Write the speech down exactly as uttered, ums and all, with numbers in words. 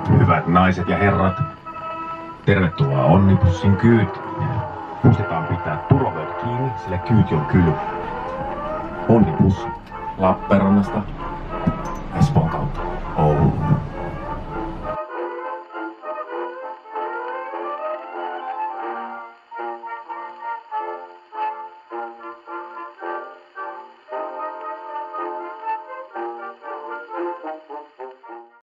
Hyvät naiset ja herrat, tervetuloa Onnibussin kyytiin. Muistetaan pitää turvavyöt kiinni, sillä kyyti on kylmä. Onnibus Lappeenrannasta.